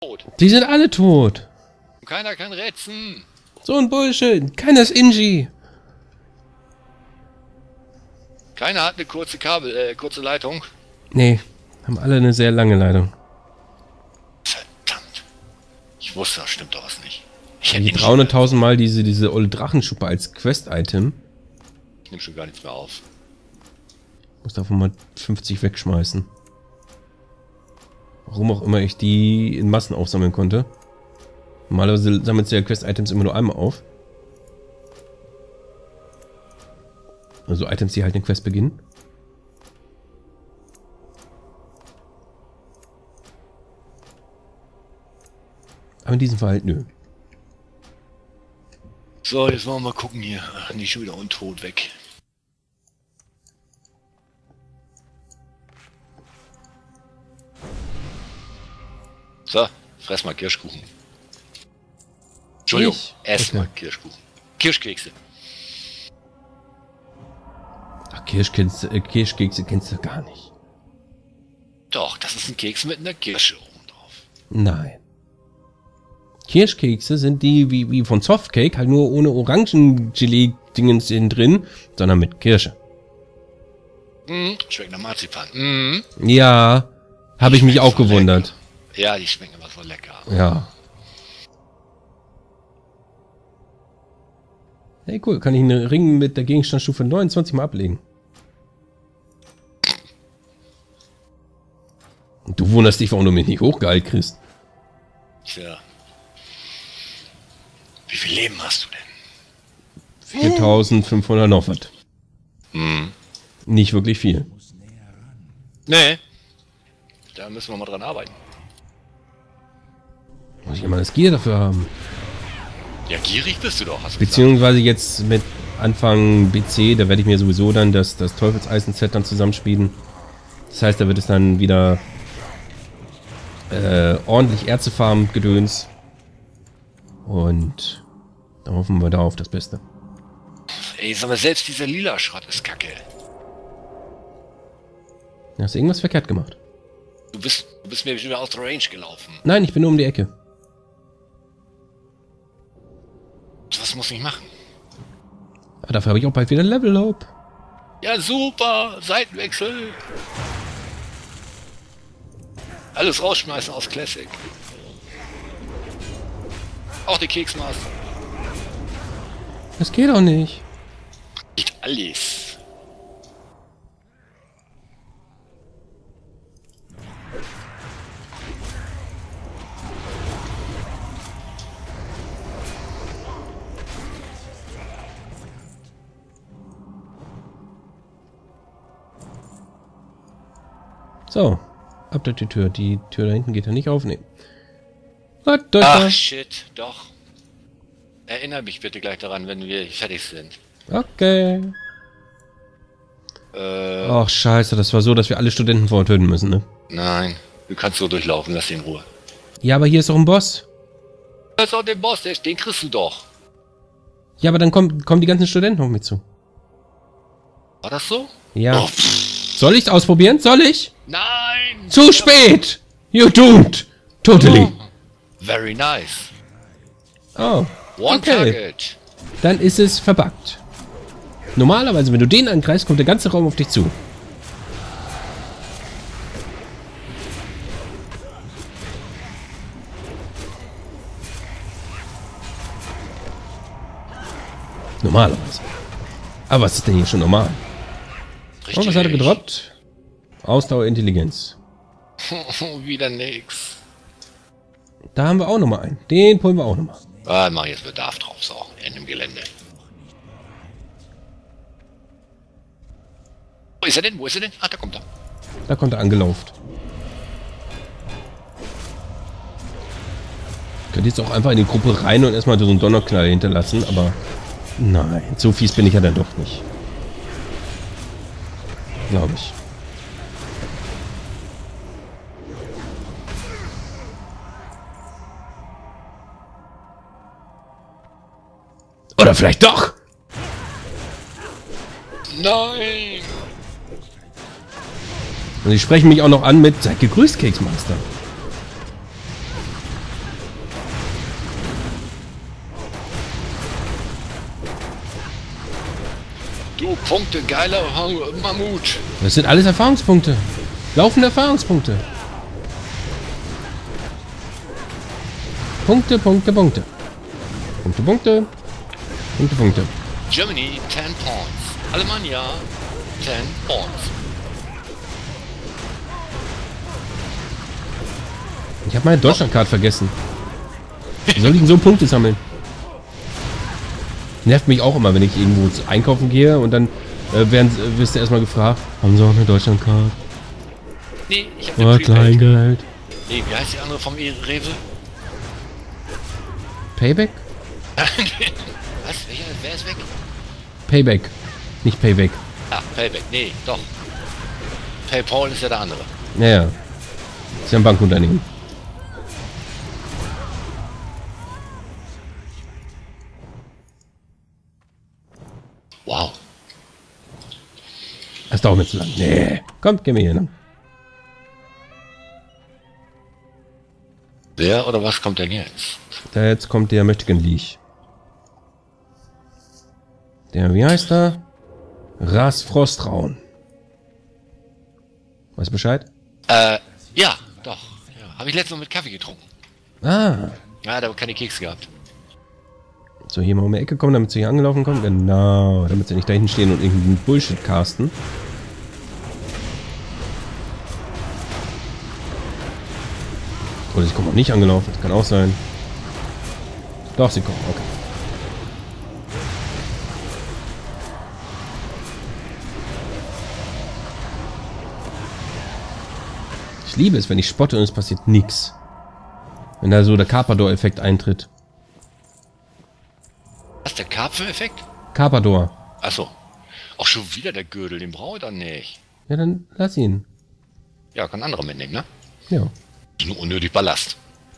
tot. Die sind alle tot. Keiner kann retzen. So ein Bullshit. Keiner ist Inji. Keiner hat eine kurze kurze Leitung. Nee, haben alle eine sehr lange Leitung. Verdammt. Ich wusste, da stimmt doch was nicht. Die 300.000 Mal diese olle Drachenschuppe als Quest-Item. Ich nehme schon gar nichts mehr auf. Muss davon mal 50 wegschmeißen. Warum auch immer ich die in Massen aufsammeln konnte. Normalerweise sammelt sie ja Quest-Items immer nur einmal auf. Also Items, die halt eine Quest beginnen. Aber in diesem Fall halt nö. So, jetzt wollen wir mal gucken hier. Ach, nicht schon wieder untot weg. So, fress mal Kirschkuchen. Entschuldigung, ess mal Kirschkuchen. Kirschkekse. Ach, Kirschkekse kennst du gar nicht. Doch, das ist ein Keks mit einer Kirsche oben drauf. Nein. Kirschkekse sind die wie von Softcake, halt nur ohne Orangengelee-Dingens drin, sondern mit Kirsche. Schmeckt nach Marzipan. Ja, habe ich mich auch gewundert. Ja, die schmecken aber so lecker. Ja. Hey, cool, kann ich einen Ring mit der Gegenstandsstufe 29 mal ablegen. Und du wunderst dich, warum du mich nicht hochgeheilt kriegst. Tja. Wie viel Leben hast du denn? 4500 noch was. Nicht wirklich viel. Nee. Da müssen wir mal dran arbeiten. Muss ich immer das Gear dafür haben. Ja, gierig bist du doch, hast du Beziehungsweise jetzt mit Anfang BC, da werde ich mir sowieso dann das Teufelseisen-Set dann zusammenspielen. Das heißt, da wird es dann wieder ordentlich Erzefarm gedöns. Und da hoffen wir da auf das Beste. Ey, sag mal, selbst dieser lila Schrott ist kacke. Hast du irgendwas verkehrt gemacht? Du bist mir schon wieder aus der Range gelaufen. Nein, ich bin nur um die Ecke. Was muss ich machen? Aber dafür habe ich auch bald wieder Level Up. Ja, super! Seitenwechsel! Alles rausschmeißen aus Classic. Auch die Keksmaß. Das geht auch nicht. Nicht alles. So, ab durch die Tür. Die Tür da hinten geht ja nicht auf. Nee. Ach, shit, doch. Erinnere mich bitte gleich daran, wenn wir fertig sind. Okay. Ach, scheiße, das war so, dass wir alle Studenten vorher töten müssen, ne? Nein, du kannst so durchlaufen, lass ihn in Ruhe. Ja, aber hier ist doch ein Boss. Das ist auch der Boss, den kriegst du doch. Ja, aber dann kommen die ganzen Studenten auf mich zu. War das so? Ja. Oh, soll ich's ausprobieren? Soll ich? nein! Zu spät! You don't! Totally! Oh, very nice. Oh. One Okay. target. Dann ist es verbuggt. Normalerweise, wenn du den angreifst, kommt der ganze Raum auf dich zu. Normalerweise. Aber was ist denn hier schon normal? Und was hat er gedroppt? Ausdauer, Intelligenz. Wieder nix. Da haben wir auch nochmal einen. Den pullen wir auch nochmal. Ah, mach jetzt Bedarf drauf, so, in dem Gelände. Wo ist er denn? Wo ist er denn? Ah, da kommt er. Da kommt er angelaufen. Könnt jetzt auch einfach in die Gruppe rein und erstmal so einen Donnerknall hinterlassen, aber nein, so fies bin ich ja dann doch nicht. Glaube ich. Oder vielleicht doch! Nein! Und sie sprechen mich auch noch an mit "Seid gegrüßt, Keksmaster". Du Punkte, geiler Mammut. Das sind alles Erfahrungspunkte. Laufende Erfahrungspunkte. Punkte, Punkte, Punkte. Punkte, Punkte. Punkte, Punkte. Germany, 10 points. Alemannia, 10 points. Ich habe meine Deutschlandkarte vergessen. Wie soll ich denn so Punkte sammeln? Nervt mich auch immer, wenn ich irgendwo einkaufen gehe und dann wirst du erstmal gefragt, haben Sie auch eine Deutschlandkarte? Nee, ich habe eine Kleingeld. Nee, wie heißt die andere vom Rewe? Payback? Was? Wer ist weg? Payback. Nicht Payback. Ah, Payback. Nee, doch. PayPal ist ja der andere. Naja. Ist ja ein Bankunternehmen. Wow. Das dauert mir zu lang. Nee. Kommt, geh mir hier lang. Wer oder was kommt denn jetzt? Jetzt kommt der Möchtegern Liech. Der, wie heißt er? Ras Frostraun. Weißt du Bescheid? Ja, doch. Ja. Habe ich letztens noch mit Kaffee getrunken. Ah. Ja, da habe keine Kekse gehabt. So, hier mal um die Ecke kommen, damit sie hier angelaufen kommen. Genau, damit sie nicht da hinten stehen und irgendeinen Bullshit casten. Oder sie kommen auch nicht angelaufen, das kann auch sein. Doch, sie kommen, okay. Ich liebe es, wenn ich spotte und es passiert nichts. Wenn da so der Carpador-Effekt eintritt. Was, der Karpfen-Effekt? Carpador. Achso. Auch schon wieder der Gürtel, den brauche ich dann nicht. Ja, dann lass ihn. Ja, kann andere mitnehmen, ne? Ja. Nur unnötig Ballast.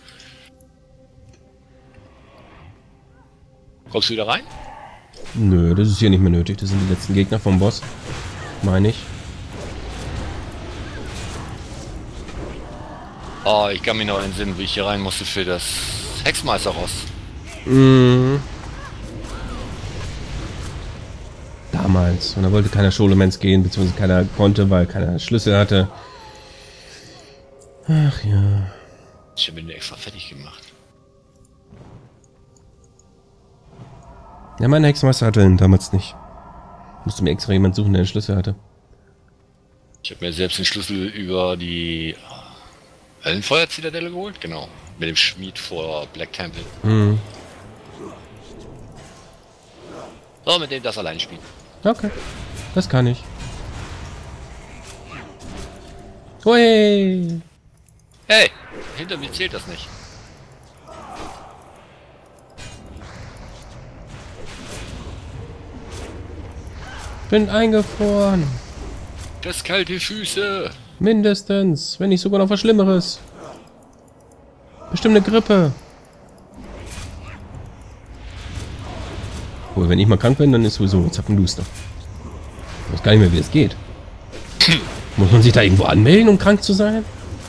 Kommst du wieder rein? Nö, das ist hier nicht mehr nötig. Das sind die letzten Gegner vom Boss. Meine ich. Oh, ich kann mich noch entsinnen, wie ich hier rein musste für das Hexmeister-Ross. Damals. Und da wollte keiner Scholomens gehen, beziehungsweise keiner konnte, weil keiner Schlüssel hatte. Ach ja. Ich habe ihn extra fertig gemacht. Ja, mein Hexmeister hatte ihn damals nicht. Musste mir extra jemand suchen, der einen Schlüssel hatte. Ich habe mir selbst den Schlüssel über die Höllenfeuer-Zitadelle geholt. Genau. Mit dem Schmied vor Black Temple. Mhm. So, mit dem das alleine spielen. Okay. Das kann ich. Hui! Hey, hinter mir zählt das nicht. Bin eingefroren. Das kalte Füße. Mindestens. Wenn nicht sogar noch was Schlimmeres. Bestimmt eine Grippe. Wohl, wenn ich mal krank bin, dann ist sowieso Zappenduster. Ich weiß gar nicht mehr, wie es geht. Muss man sich da irgendwo anmelden, um krank zu sein?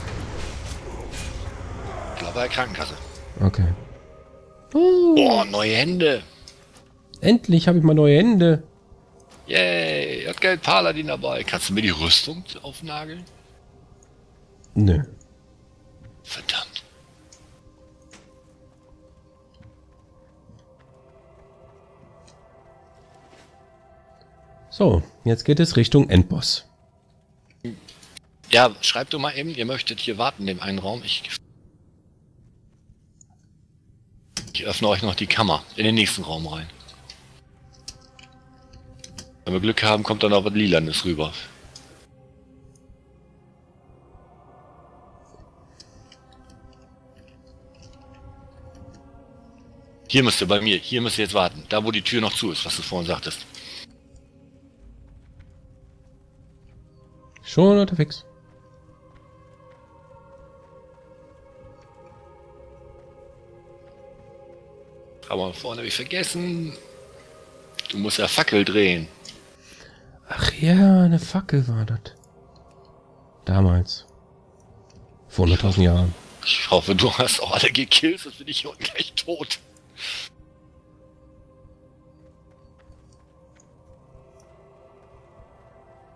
Ich glaube, bei der Krankenkasse. Okay. Boah, neue Hände. Endlich habe ich mal neue Hände. Yay, hat Geld Paladin dabei. Kannst du mir die Rüstung aufnageln? Nö. Verdammt. So, jetzt geht es Richtung Endboss. Ja, schreibt doch mal eben, ihr möchtet hier warten, in dem einen Raum. Ich öffne euch noch die Kammer in den nächsten Raum rein. Wenn wir Glück haben, kommt dann noch was Lilanes rüber. Hier müsst ihr bei mir, hier müsst ihr jetzt warten. Da, wo die Tür noch zu ist, was du vorhin sagtest. Schon unterwegs. Aber vorne habe ich vergessen. Du musst ja Fackel drehen. Ach ja, eine Fackel war das. Damals. Vor 100.000 Jahren. Ich hoffe, du hast auch alle gekillt, sonst bin ich hier unten gleich tot.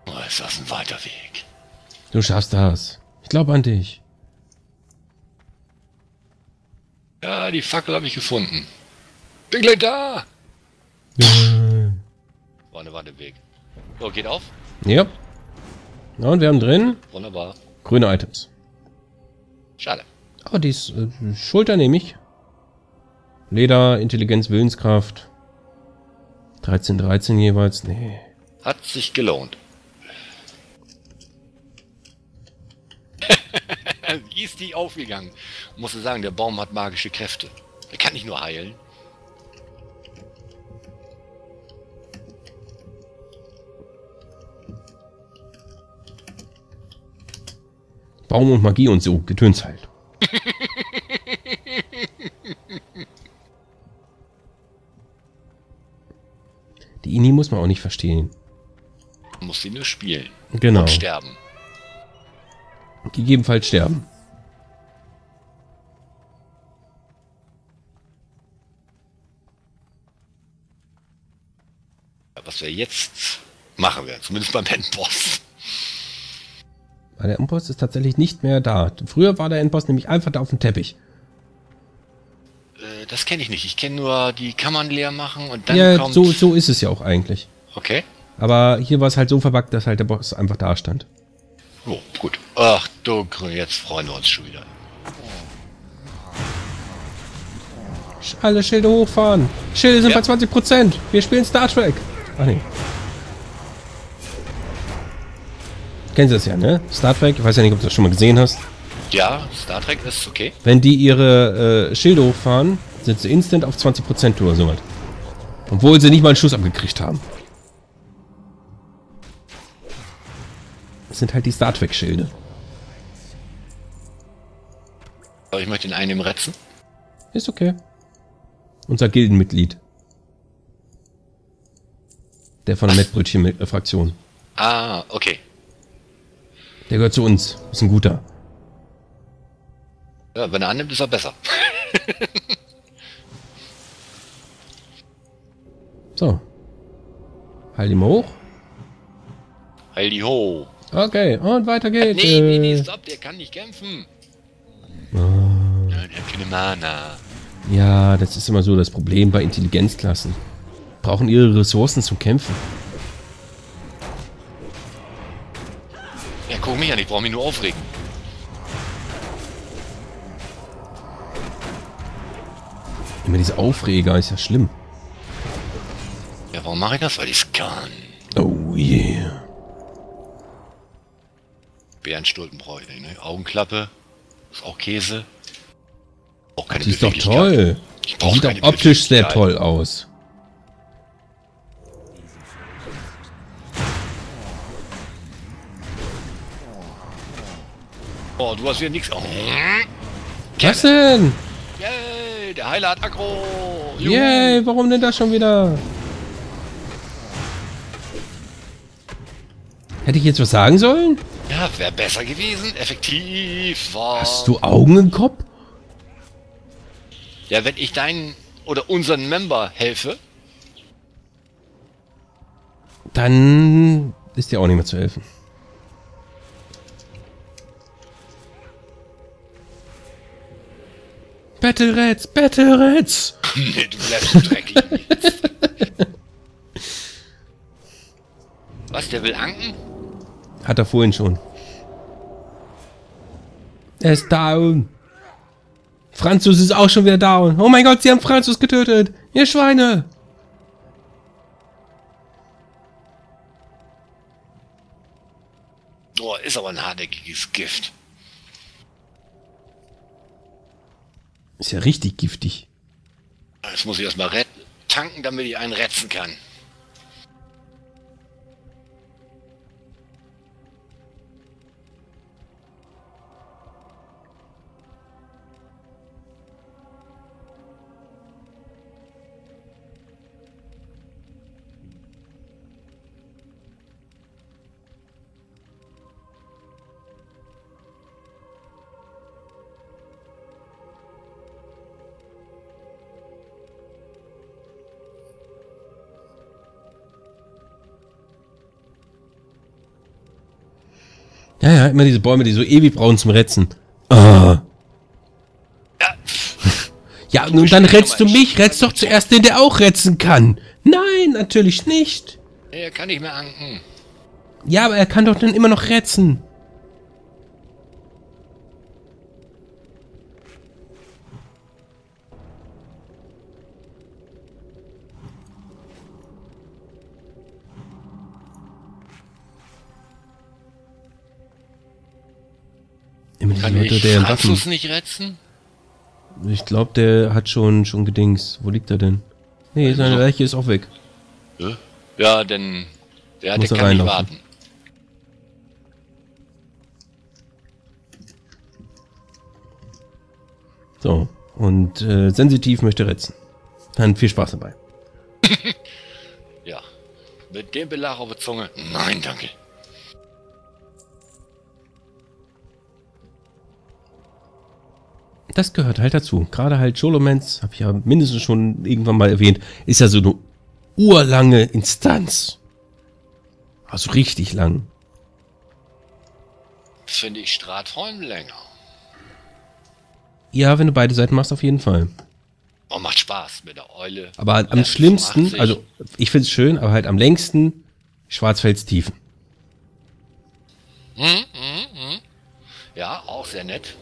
Oh, ist das ein weiter Weg. Du schaffst das. Ich glaube an dich. Ja, die Fackel habe ich gefunden. Bin gleich da! War der Weg. So, geht auf. Ja. Ja, und wir haben drin Wunderbar. grüne Items. Schade. Oh, die ist, Schulter nehme ich. Leder, Intelligenz, Willenskraft. 13, 13 jeweils. Nee. Hat sich gelohnt. Wie ist die aufgegangen? Muss ich sagen, der Baum hat magische Kräfte. Er kann nicht nur heilen. Baum und Magie und so. Getöns halt. Die Ini muss man auch nicht verstehen. Man muss sie nur spielen. Genau. Und sterben. Gegebenenfalls sterben. Was wir jetzt machen werden, zumindest beim Endboss. Weil der Endboss ist tatsächlich nicht mehr da. Früher war der Endboss nämlich einfach da auf dem Teppich. Das kenne ich nicht. Ich kenne nur die Kammern leer machen und dann Ja, kommt... so ist es ja auch eigentlich. Okay. Aber hier war es halt so verbuggt, dass halt der Boss einfach da stand. Oh, gut. Ach du, jetzt freuen wir uns schon wieder. Alle Schilde hochfahren. Schilde sind Ja. bei 20%. Wir spielen Star Trek. Ach nee. Kennen Sie das ja, ne? Star Trek, ich weiß ja nicht, ob du das schon mal gesehen hast. Ja, Star Trek ist okay. Wenn die ihre Schilde hochfahren, sind sie instant auf 20% oder sowas. Obwohl sie nicht mal einen Schuss abgekriegt haben. Das sind halt die Star Trek Schilde. Aber ich möchte den einen retzen. Ist okay. Unser Gildenmitglied. Der von der Mettbrötchen-Fraktion. Ah, okay. Der gehört zu uns. Ist ein guter. Ja, wenn er annimmt, ist er besser. So. Halt ihn mal hoch. Heil die ho. Okay, und weiter geht's. Nee, stopp, der kann nicht kämpfen. Ja, der hat keine Mana. Ja, das ist immer so das Problem bei Intelligenzklassen. Brauchen ihre Ressourcen zum Kämpfen. Ja, guck mich an, ich brauche mich nur aufregen. Immer diese Aufreger, ist ja schlimm. Ja, warum mache ich das? Weil ich es kann. Oh yeah. Bärenstulpen brauche ich nicht, ne? Augenklappe. Ist auch Käse. Auch keine Die ist doch Beweglichkeit. toll. Ich Die brauche sieht keine auch optisch sehr Beweglichkeit. toll aus. Oh, du hast wieder nichts. Oh. Was denn? Yay, der Heiler hat Aggro. Juhu. Yay, warum denn das schon wieder? Hätte ich jetzt was sagen sollen? Ja, wäre besser gewesen. Effektiv. War. Hast du Augen im Kopf? Ja, wenn ich deinen oder unseren Member helfe. Dann ist dir auch nicht mehr zu helfen. Battle Rats, Battle Rats! Nee, du bleibst so dreckig. Was, der will anken? Hat er vorhin schon. Er ist down. Franzus ist auch schon wieder down. Oh mein Gott, sie haben Franzus getötet. Ihr Schweine. Oh, ist aber ein hartnäckiges Gift. Ist ja richtig giftig. Das muss ich erstmal tanken, damit ich einen retzen kann. Ja, ja, immer diese Bäume, die so ewig brauchen zum Retzen. Ah. Ja, Ja, und dann retzt du mich. Retzt doch zuerst den, der auch retzen kann. Nein, natürlich nicht. er kann nicht mehr anken. Ja, aber er kann doch dann immer noch retzen. Immer diese Kann Leute, ich der Franzus Waffen. nicht retzen? Ich glaube, der hat schon Gedings. Wo liegt er denn? Nee, seine Leiche ist auch weg. Ja, denn der Muss er kann nicht reinlaufen. warten. So, und sensitiv möchte retzen. Dann viel Spaß dabei. Ja. Mit dem Belag auf der Zunge? Nein, danke. Das gehört halt dazu. Gerade halt Scholomance, habe ich ja mindestens schon irgendwann mal erwähnt, ist ja so eine urlange Instanz. Also richtig lang. Finde ich Stratholm länger. Ja, wenn du beide Seiten machst, auf jeden Fall. Oh, macht Spaß mit der Eule. Aber am schlimmsten, also ich finde es schön, aber halt am längsten Schwarzfeldstiefen. Ja, auch sehr nett.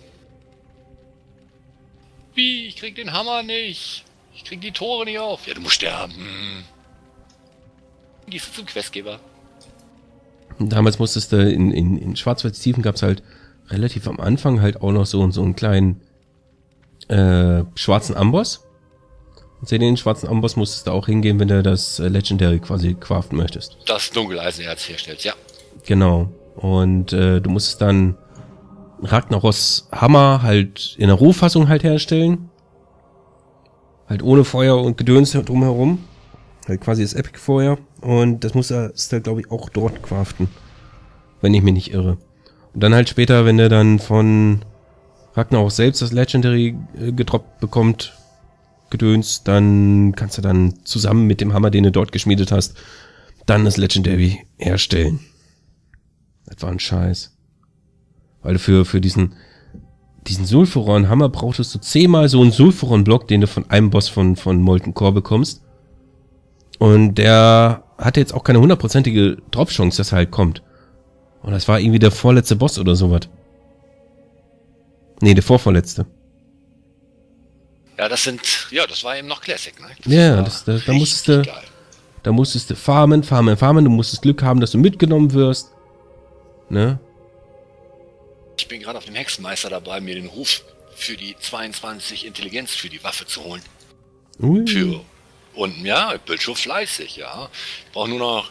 Wie? Ich krieg den Hammer nicht. Ich krieg die Tore nicht auf. Ja, du musst sterben. Gehst du zum Questgeber? Damals musstest du in Schwarzwaldstiefen gab es halt relativ am Anfang halt auch noch so einen kleinen schwarzen Amboss. Und zu den schwarzen Amboss musstest du auch hingehen, wenn du das Legendary quasi craften möchtest. Das Dunkeleisenerz herstellst, ja. Genau. Und du musstest dann Ragnaros Hammer halt in der Rohfassung halt herstellen. Halt ohne Feuer und Gedöns drumherum. Halt quasi das Epic Feuer. Und das musstest du, glaube ich, auch dort craften. Wenn ich mich nicht irre. Und dann halt später, wenn du dann von Ragnaros selbst das Legendary gedroppt bekommt, Gedöns, dann kannst du dann zusammen mit dem Hammer, den du dort geschmiedet hast, dann das Legendary herstellen. Das war ein Scheiß. Weil du für diesen Sulfuron-Hammer brauchtest du 10-mal so einen Sulfuron-Block, den du von einem Boss von Molten Core bekommst. Und der hatte jetzt auch keine 100%ige Drop-Chance, dass er halt kommt. Und das war irgendwie der vorletzte Boss oder sowas. Nee, der vorvorletzte. Ja, das war eben noch Classic, ne? Ja, da musstest du farmen. Du musstest Glück haben, dass du mitgenommen wirst. Ne? Ich bin gerade auf dem Hexenmeister dabei, mir den Ruf für die 22 Intelligenz für die Waffe zu holen. Ui. Und ja, ich bin schon fleißig, ja. Ich brauche nur noch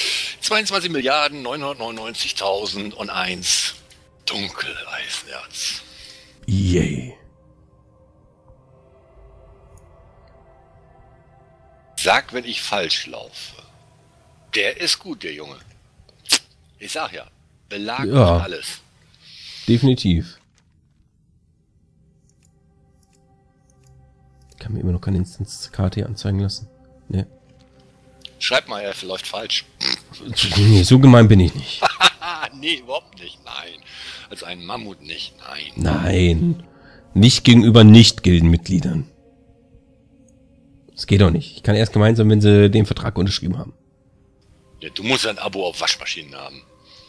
22.999.001 Dunkeleisenerz. Yay. Sag, wenn ich falsch laufe. Der ist gut, der Junge. Ich sag ja, Belag Ja. und alles. Definitiv. Ich kann mir immer noch keine Instance-Karte hier anzeigen lassen. Ne. Schreib mal, er läuft falsch. Nee, so gemein bin ich nicht. Nee, überhaupt nicht, nein. Also ein Mammut nicht, nein. Nein. Nicht gegenüber Nicht-Gildenmitgliedern. Das geht doch nicht. Ich kann erst gemeinsam, wenn sie den Vertrag unterschrieben haben. Ja, du musst ein Abo auf Waschmaschinen haben.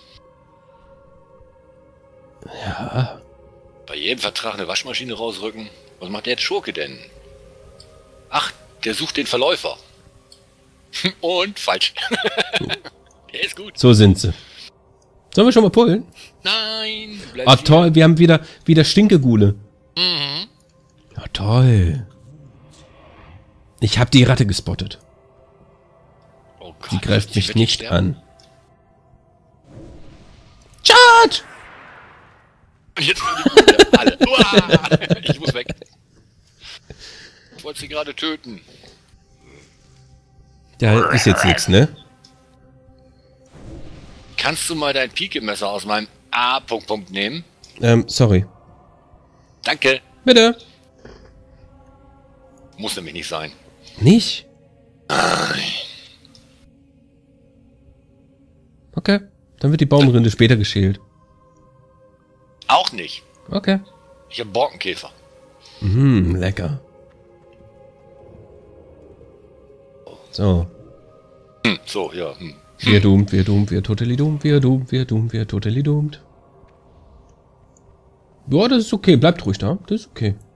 Ja. Bei jedem Vertrag eine Waschmaschine rausrücken. Was macht der Schurke denn? Ach, der sucht den Verläufer. Und falsch. Der ist gut. So sind sie. Sollen wir schon mal pullen? Nein. du bleibst Ah, hier. toll. Wir haben wieder Stinkegule. Mhm. Ja, toll. Ich habe die Ratte gespottet. Oh Gott, Die greift ich mich werd nicht sterben. an. Charge! Jetzt sind die Gute. Alle. Uah! Ich muss weg. Ich wollte sie gerade töten. Da ist jetzt nichts, ne? Kannst du mal dein Pikemesser aus meinem A-Punkt nehmen? Sorry. Danke. Bitte. Muss nämlich nicht sein. Nicht? Okay. Dann wird die Baumrinde später geschält. Auch nicht. Okay. Ich habe Borkenkäfer. Lecker. So. So, ja. Wir doomed, wir totally doomed, wir totally doomed. Ja, das ist okay. Bleibt ruhig da. Das ist okay.